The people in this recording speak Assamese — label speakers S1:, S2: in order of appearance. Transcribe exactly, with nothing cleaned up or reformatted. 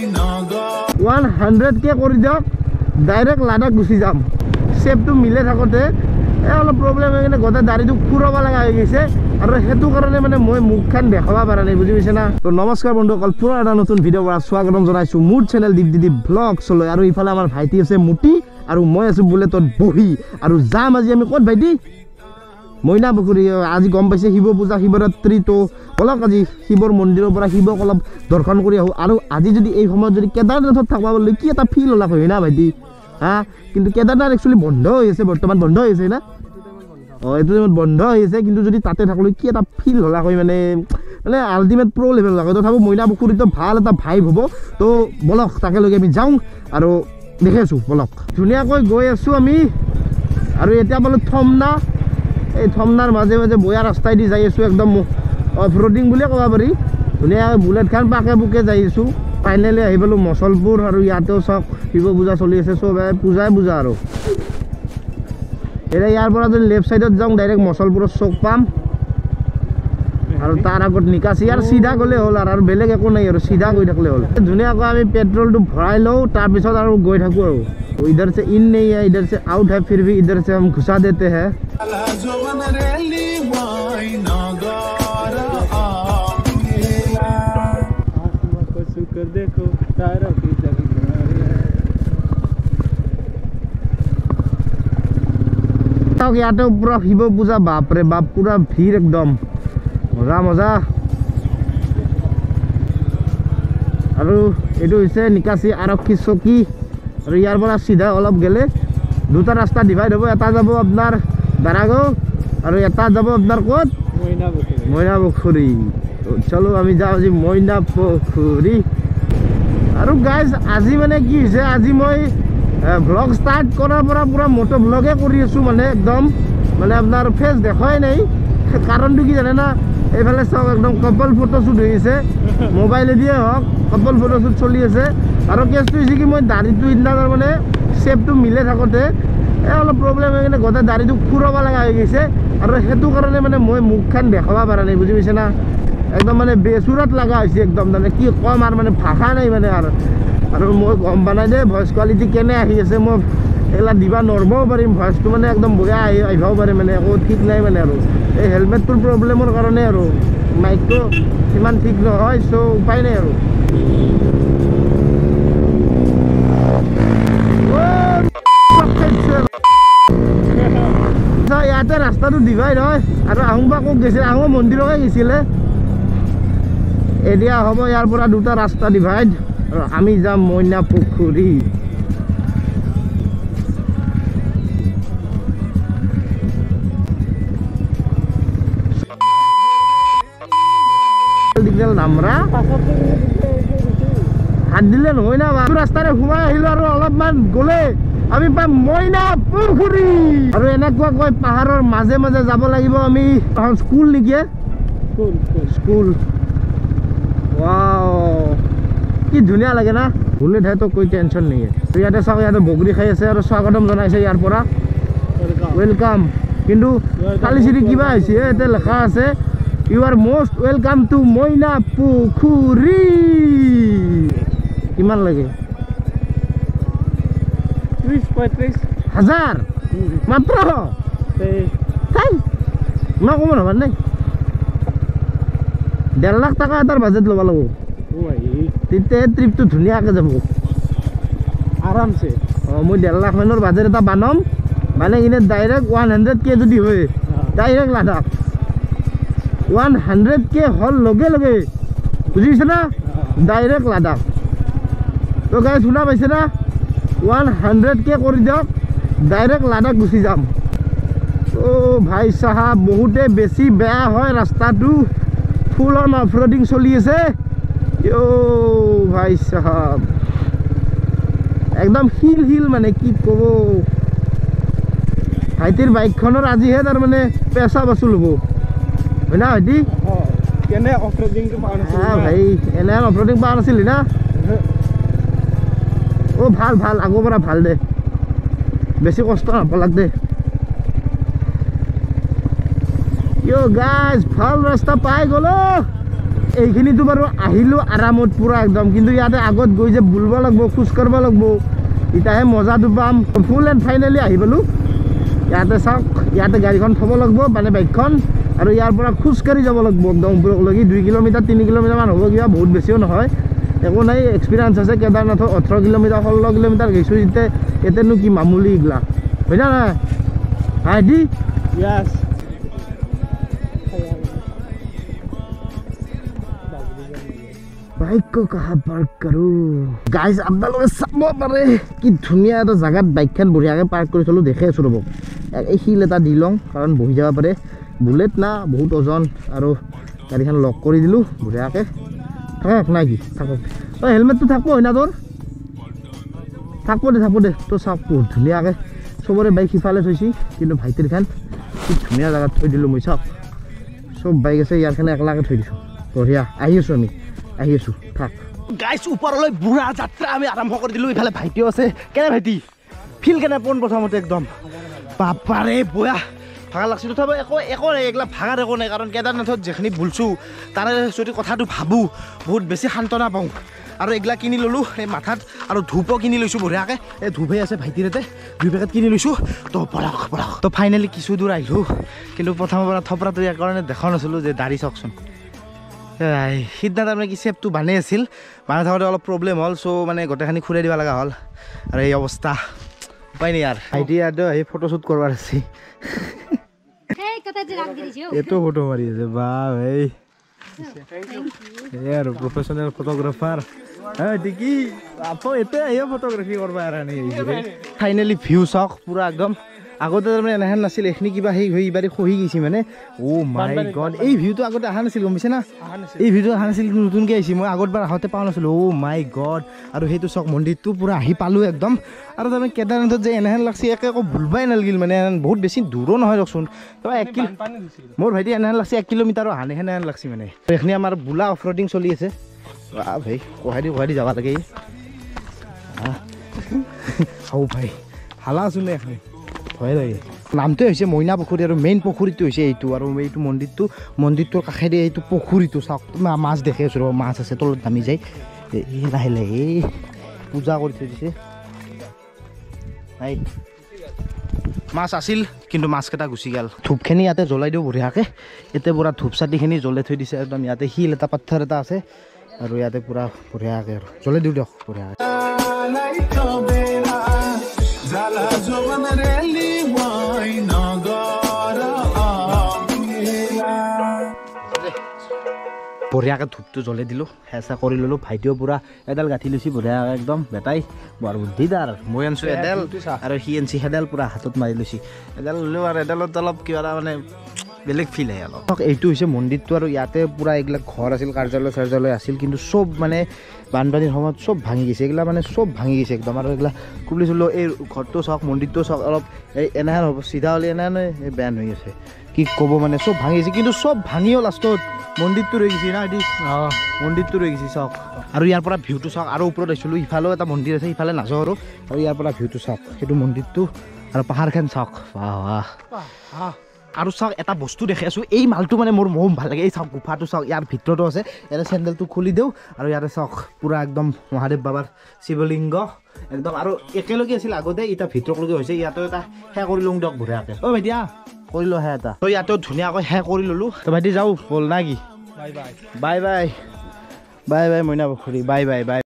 S1: ওৱান হাণ্ড্ৰেড কে কৰি দিয়ক ডাইৰেক্ট লাডাখ গুচি যাম চেপটো মিলে থাকোঁতে এই অলপ প্ৰব্লেম হৈ কিনে গোটেই দাড়িটো খুৰাব লগা হৈ গৈছে আৰু সেইটো কাৰণে মানে মই মুখখন দেখাব পৰা নাই বুজি পাইছে না তো নমস্কাৰ বন্ধুসকল পুৰা এটা নতুন ভিডিঅ' পৰা স্বাগতম জনাইছোঁ মোৰ চেনেল দীপ দিদি ব্লগছলৈ আৰু ইফালে আমাৰ ভাইটি আছে মুটি আৰু মই আছোঁ বুলেটত বহি আৰু যাম আজি আমি ক'ত ভাইটি মইনা পুখুৰী আজি গম পাইছে শিৱ পূজা শিৱৰাত্ৰি তো অলপ আজি শিৱৰ মন্দিৰৰ পৰা শিৱক অলপ দৰ্শন কৰি আহোঁ আৰু আজি যদি এই সময়ত যদি কেদাৰনাথত থাকিব পাৰলোঁ কি এটা ফিল ওলাক হয় না ভাইটি হা কিন্তু কেদাৰনাথ একচুৱেলি বন্ধ হৈ আছে বৰ্তমান বন্ধ হৈ আছে না অঁ এইটো টাইমত বন্ধ হৈ আছে কিন্তু যদি তাতে থাকিলোঁ কি এটা ফিল হ'লা হয় মানে মানে আল্টিমেট প্ৰ' লেভেল লাগে তথাপি মইনা পুখুৰীতো ভাল এটা ভাইব হ'ব তো বলক তাকেলৈকে আমি যাওঁ আৰু দেখি আছোঁ বলক ধুনীয়াকৈ গৈ আছোঁ আমি আৰু এতিয়া বোলো থমনা এই থমনাৰ মাজে মাজে বয়া ৰাস্তাই দি যাই আছোঁ একদম অফ ৰোডিং বুলিয়ে ক'ব পাৰি ধুনীয়াকৈ বুলেটখন পাকে পোকে যাই আছোঁ ফাইনেলি আহি পালোঁ মচলপুৰ আৰু ইয়াতেও চাওক শিৱ পূজা চলি আছে চব পূজাই পূজা আৰু এতিয়া ইয়াৰ পৰা যদি লেফ্ট ছাইডত যাওঁ ডাইৰেক্ট মচলপুৰৰ চৌক পাম আৰু তাৰ আগত নিকাচি আৰু চিধা গ'লে হ'ল আৰু বেলেগ একো নাই আৰু চিধা গৈ থাকিলে হ'ল ধুনীয়াকৈ আমি পেট্ৰলটো ভৰাই লওঁ তাৰপিছত আৰু গৈ থাকোঁ আৰু इधर से इन नहीं है इधर से आउट है फिर भी इधर से हम घुसा देते हैं देखो ইয়াতে পুৰা শিৱ পূজা বাপৰে বাপ পুৰা ভিৰ একদম মজা মজা আৰু এইটো হৈছে নিকাচি আৰক্ষী চকী আৰু ইয়াৰ পৰা চিধা অলপ গেলে দুটা ৰাস্তা ডিভাইড হ'ব এটা যাব আপোনাৰ দাৰাগাঁও আৰু এটা যাব আপোনাৰ ক'ত মইনা পুখুৰী মইনা পুখুৰী চলো আমি যাওঁ আজি মইনা পুখুৰী আৰু গাইজ আজি মানে কি হৈছে আজি মই ব্লগ ষ্টাৰ্ট কৰাৰ পৰা পুৰা মটো ব্লগে কৰি আছোঁ মানে একদম মানে আপোনাৰ ফেচ দেখাই নাই কাৰণটো কি জানে না এইফালে চাওক একদম কপল ফটোশ্বুট হৈ আছে মোবাইলেদিয়ে হওক কপল ফটোশ্বুট চলি আছে আৰু কেছটো হৈছে কি মই দাড়িটো ইদিনা তাৰমানে চেপটো মিলে থাকোঁতে এই অলপ প্ৰব্লেম হৈ কিনে গোটেই দাড়িটো খুৰাব লগা হৈ গৈছে আৰু সেইটো কাৰণে মানে মই মুখখন দেখাব পৰা নাই বুজি পাইছে না একদম মানে বেচুৰত লগা হৈছে একদম তাৰমানে কি ক'ম আৰু মানে ভাষা নাই মানে আৰু আৰু মই গম বনাই দে ভইচ কোৱালিটি কেনে আহি আছে মই এইবিলাক দিবা নৰবও পাৰিম ভইচটো মানে একদম বঢ়িয়া আহি আহিবও পাৰে মানে একো ঠিক নাই মানে আৰু এই হেলমেটটোৰ প্ৰব্লেমৰ কাৰণে আৰু মাইকটো সিমান ঠিক নহয় চ' উপায় নাই আৰু ইয়াতে ৰাস্তাটো ডিভাইড হয় আৰু আহোম বা ক'ত গৈছিলে আহোম মন্দিৰকে গৈছিলে এতিয়া হ'ব ইয়াৰ পৰা দুটা ৰাস্তা ডিভাইড আৰু আমি যাম মইনা পুখুৰী নামৰা হাত দিলে নহয় না ৰাস্তাৰে সোমাই আহিলোঁ আৰু অলপমান গ'লে আমি পাম মইনা পুখুৰী আৰু এনেকুৱাকৈ পাহাৰৰ মাজে মাজে যাব লাগিব আমি স্কুল নেকি স্কুল কি ধুনীয়া লাগে না বুলেট হে তো কৈ টেনশ্যন নাই ইয়াতে চাওক ইয়াতে বগৰী খাই আছে আৰু স্বাগতম জনাইছে ইয়াৰ পৰা ৱেলকাম কিন্তু কালি চিৰি কিবা হৈছে ইয়াতে লেখা আছে you are most welcome to Moina Pukhuri কিমান লাগে ত্ৰিছ পঁয়ত্ৰিছ হাজাৰ মাত্ৰ ইমান কম নহয় নাই ডেৰ লাখ টকা এটাৰ বাজেট ল'ব লাগিব তেতিয়া ট্ৰিপটো ধুনীয়াকৈ যাব আৰামছে অঁ মই ডেৰ লাখ মানৰ বাজেট এটা বানাম মানে কিনে ডাইৰেক্ট ওৱান হাণ্ড্ৰেড কে যদি হয় direct Ladakh one hundred K হ'ল লগে লগে বুজিছে না ডাইৰেক্ট লাডাখ তো গাই শুনা পাইছে না ওৱান হাণ্ড্ৰেড কে কৰি দিয়ক ডাইৰেক্ট লাডাখ গুচি যাম অ' ভাই চাহাব বহুতে বেছি বেয়া হয় ৰাস্তাটো ফুল অন অফ ৰোডিং চলি আছে অ' ভাই চাহাব একদম শিল শিল মানে কি ক'ব ভাইটিৰ বাইকখনৰ আজিহে তাৰমানে পেচা বচুল হ'ব হয় না ভাইটি কেনে অফ ৰোডিংটো পোৱা নাছিল ভাই এনে অফ ৰোডিং পোৱা নাছিলি না অ' ভাল ভাল আগৰ পৰা ভাল দে বেছি কষ্ট নাপালাক দে ইয় গাইজ ভাল ৰাস্তা পাই গ'লো এইখিনিতো বাৰু আহিলোঁ আৰামত পুৰা একদম কিন্তু ইয়াতে আগত গৈ যে বুলব লাগিব খোজ কাঢ়িব লাগিব এতিয়াহে মজাটো পাম ফুল এণ্ড ফাইনেলি আহি পালোঁ ইয়াতে চাওক ইয়াতে গাড়ীখন থ'ব লাগিব মানে বাইকখন আৰু ইয়াৰ পৰা খোজকাঢ়ি যাব লাগিব একদম ওপৰলৈকে দুই কিলোমিটাৰ তিনি কিলোমিটাৰমান হ'ব কিবা বহুত বেছিও নহয় একো নাই এক্সপিৰিয়েঞ্চ আছে কেদাৰনাথৰ ওঠৰ কিলোমিটাৰ ষোল্ল কিলোমিটাৰ গৈছোঁ যেতিয়া এতিয়ানো কি মামুলি এইগিলা হয় না নাই আইডি
S2: Yes.
S1: बाइक को कहाँ पार्क करूँ गाइस আপোনালোকে চাব পাৰে কি ধুনীয়া এটা জায়গাত বাইকখন বঢ়িয়াকৈ পাৰ্ক কৰি থলোঁ দেখে আছোঁ ৰ'ব এই শিল এটা দি লওঁ কাৰণ বহি যাব পাৰে বুলেট না বহুত ওজন আৰু গাড়ীখন লক কৰি দিলোঁ বঢ়িয়াকৈ থাকক না কি থাকক অঁ হেলমেটটো থাকিব হয় না তোৰ থাকিব দে থাকিব দে তোৰ চাওক বহুত ধুনীয়াকৈ চবৰে বাইক সিফালে থৈছি কিন্তু ভাইটিৰখন কি ধুনীয়া জেগাত থৈ দিলোঁ মই চাওক চব বাইক আছে ইয়াৰখানে একলাকৈ থৈ দিছোঁ বঢ়িয়া আহি আছোঁ আমি আহি আছোঁ থাক
S2: গাইছ ওপৰলৈ বুঢ়া যাত্ৰা আমি আৰম্ভ কৰি দিলোঁ ইফালে ভাইটিও আছে কেনে ভাইটি ফিল কেনে পোন প্ৰথমতে একদম বাপাৰে বয়া ভাগা লাগছিল তথাপি একো একো নাই এইগিলা ভাগাৰ একো নাই কাৰণ কেদাৰনাথত যিখিনি বুলছোঁ তাৰে যদি কথাটো ভাবোঁ বহুত বেছি সান্তনা পাওঁ আৰু এইগিলা কিনি ল'লোঁ এই মাথাত আৰু ধূপো কিনি লৈছোঁ বঢ়িয়াকৈ এই ধূপেই আছে ভাইটিৰ ইয়াতে দুই পেকেট কিনি লৈছোঁ তো পঢ়ক পঢ়ক তো ফাইনেলি কিছু দূৰ আহিলোঁ কিন্তু প্ৰথমৰ পৰা থপৰাটো ইয়াৰ কাৰণে দেখা নাছিলোঁ যে দাড়ি চাওকচোন সিদিনা তাৰমানে কি চেপটো বানে আছিল বানে থাকোঁতে অলপ প্ৰব্লেম হ'ল চ' মানে গোটেইখিনি খুৰাই দিব লগা হ'ল আৰু এই অৱস্থা উপায় নাই আৰু ভাইটি ইয়াতে আহি ফটোশ্বুট কৰবাৰ আছে এইটো ফটো মাৰি আছে বা ভাই এই আৰু প্ৰফেশ্যনেল ফটোগ্ৰাফাৰ কি আপো এতে আহিও ফটোগ্ৰাফি কৰিব কাৰণে ফাইনেলি ভিউ চাওক পুৰা একদম আগতে তাৰমানে এনেহেন নাছিল এইখিনি কিবা সেই হৈ ইবাৰে খহি গৈছে মানে অ' মাই গড এই ভিউটো আগতে অহা নাছিল গম পাইছে না এই ভিউটো অহা নাছিল নতুনকৈ আহিছে মই আগতবাৰ আহোঁতে পোৱা নাছিলোঁ অ' মাই গড আৰু সেইটো চাওক মন্দিৰটো পূৰা আহি পালোঁ একদম আৰু তাৰমানে কেদাৰনাথত যে এনেহেন লাগছে একে একো ভুলবাই নালাগিল মানে বহুত বেছি দূৰো নহয় দিয়কচোন তাৰপৰা এক কিলো মোৰ ভাইটি এনেহেন লাগছে এক কিলোমিটাৰো হানে সেনেহেন লাগছে মানে এইখিনি আমাৰ বোলা অফ ৰ'ডিং চলি আছে ভাই কহাই দি কহাই দি যাব লাগে হাও ভাই হালা আছোঁ নে এখানে ভয় লাগে নামটোৱে হৈছে মইনা পুখুৰী আৰু মেইন পুখুৰীটো হৈছে এইটো আৰু এইটো মন্দিৰটো মন্দিৰটোৰ কাষেদি এইটো পুখুৰীটো চাওক মাছ দেখি আছোঁ ৰ'ব মাছ আছে তলত নামি যায় এই লাহে লাহে পূজা কৰি থৈ দিছে মাছ আছিল কিন্তু মাছকেইটা গুচি গ'ল ধূপখিনি ইয়াতে জ্বলাই দিওঁ বঢ়িয়াকৈ ইয়াতে পূৰা ধূপ চাতিখিনি জ্বলাই থৈ দিছে একদম ইয়াতে শিল এটা পাথৰ এটা আছে আৰু ইয়াতে পূৰা বঢ়িয়াকৈ আৰু জ্বলাই দিওঁ দিয়ক বঢ়িয়াকৈ বঢ়িয়াকৈ ধূপটো জ্বলাই দিলোঁ হেঁচা কৰি ল'লোঁ ভাইটিও পূৰা এডাল গাঁঠি লৈছে বঢ়িয়াকৈ একদম বেটাই বৰ বুদ্ধিদাৰ মই আনিছোঁ এডাল আৰু সি আনিছে সেইডাল পূৰা হাতত মাৰি লৈছে এডাল ল'লেও আৰু এডালত অলপ কিবা এটা মানে বেলেগ ফিল আহে অলপ এইটো হৈছে মন্দিৰটো আৰু ইয়াতে পূৰা এইবিলাক ঘৰ আছিল কাৰ্যালয় চাৰ্যালয় আছিল কিন্তু চব মানে বানপানীৰ সময়ত চব ভাঙি গৈছে এইগিলা মানে চব ভাঙি গৈছে একদম আৰু এইগিলা খুলি চলোঁ এই ঘৰটো চাওক মন্দিৰটো চাওক অলপ এই এনেহেন হ'ব চিধা হ'লে এনেহেন এই বেন হৈ আছে কি ক'ব মানে চব ভাঙি গৈছে কিন্তু চব ভাঙিও লাষ্টত মন্দিৰটো ৰৈ গৈছে না এটি অঁ মন্দিৰটো ৰৈ গৈছে চাওক আৰু ইয়াৰ পৰা ভিউটো চাওক আৰু ওপৰত আহিছিলোঁ ইফালেও এটা মন্দিৰ আছে ইফালে নাযাওঁ আৰু আৰু ইয়াৰ পৰা ভিউটো চাওক সেইটো মন্দিৰটো আৰু পাহাৰখন চাওক বাহ বাহ আৰু চাওক এটা বস্তু দেখি আছোঁ এই মালটো মানে মোৰ বহুত ভাল লাগে এই চাওক গুফাটো চাওক ইয়াৰ ভিতৰতো আছে ইয়াতে চেণ্ডেলটো খুলি দিওঁ আৰু ইয়াতে চাওক পূৰা একদম মহাদেৱ বাবাৰ শিৱলিংগ একদম আৰু একেলগে আছিল আগতে এতিয়া ভিতৰলৈকে হৈছে ইয়াতো এটা সেৱা কৰি লওঁ দিয়ক বঢ়িয়াকৈ অ' ভাইটিয়া কৰি লওঁ সেৱা এটা ত' ইয়াতো ধুনীয়াকৈ সেৱা কৰি ল'লোঁ ত' ভাইটি যাওঁ ব'ল না কি bye bye bye bye bye bye মইনা পুখুৰী বাই বাই বাই